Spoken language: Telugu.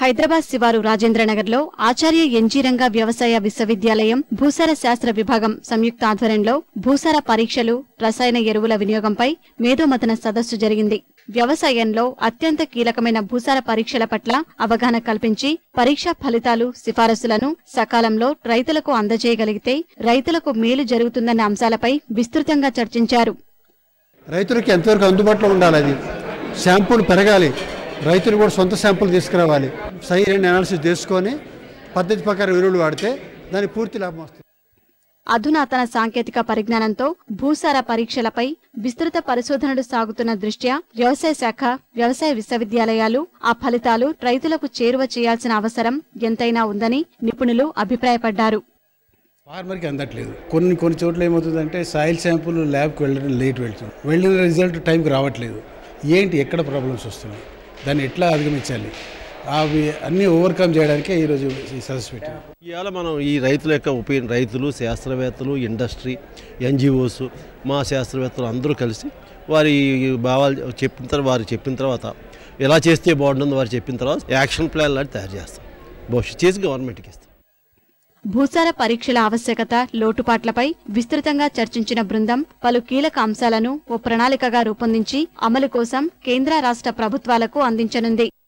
హైదరాబాద్ శివారు రాజేంద్రనగర్లో ఆచార్య ఎన్జీ రంగా వ్యవసాయ విశ్వవిద్యాలయం భూసార శాస్త్ర విభాగం సంయుక్త ఆధ్వర్యంలో భూసార పరీక్షలు, రసాయన ఎరువుల వినియోగంపై మేధోమథన సదస్సు జరిగింది. వ్యవసాయంలో అత్యంత కీలకమైన భూసార పరీక్షల పట్ల అవగాహన కల్పించి పరీక్షా ఫలితాలు, సిఫారసులను సకాలంలో రైతులకు అందజేయగలిగితే రైతులకు మేలు జరుగుతుందన్న అంశాలపై విస్తృతంగా చర్చించారు. రైతులకు ఎంతవరకు అందుబాటులో ఉండాలి, అది శాంపుల్ పెరగాలి, రైతులు కూడా సొంత శాంపుల్ తీసుకురావాలి, సైన్ అనాలిసిస్ చేసుకొని పద్ధతి ప్రకారం ఎరువులు వాడితే దానికి పూర్తి లాభం వస్తుంది. అధునాతన సాంకేతిక పరిజ్ఞానంతో భూసార పరీక్షలపై విస్తృత పరిశోధనలు సాగుతున్న దృష్ట్యా వ్యవసాయ శాఖ, వ్యవసాయ విశ్వవిద్యాలయాలు ఆ ఫలితాలు రైతులకు చేరువ చేయాల్సిన అవసరం ఎంతైనా ఉందని నిపుణులు అభిప్రాయపడ్డారు. ఫార్మర్కి అందట్లేదు. కొన్ని చోట్ల ఏమవుతుందంటే సాయిల్ శాంపుల్ ల్యాబ్కి వెళ్ళడం లేట్ వెళ్తుంది, వెళ్ళిన రిజల్ట్ టైంకి రావట్లేదు. ఏంటి, ఎక్కడ ప్రాబ్లమ్స్ వస్తున్నాయి, దాన్ని ఎట్లా అధిగమించాలి, అవి అన్నీ ఓవర్కమ్ చేయడానికే ఈరోజు ఈ సదస్సు పెట్టారు. ఇవాళ మనం ఈ రైతుల యొక్క ఒపీనియన్, రైతులు, శాస్త్రవేత్తలు, ఇండస్ట్రీ, ఎన్జిఓస్, మా శాస్త్రవేత్తలు అందరూ కలిసి వారి భావాలు చెప్పిన తర్వాత ఎలా చేస్తే బాగుంటుందో వారు చెప్పిన తర్వాత యాక్షన్ ప్లాన్ లాంటి తయారు చేస్తాం, భవిష్యత్తు చేసి గవర్నమెంట్కి ఇస్తాం. భూసార పరీక్షల ఆవశ్యకత, లోటుపాట్లపై విస్తృతంగా చర్చించిన బృందం పలు కీలక అంశాలను ఓ ప్రణాళికగా రూపొందించి అమలు కోసం కేంద్ర, రాష్ట్ర ప్రభుత్వాలకు అందించనుంది.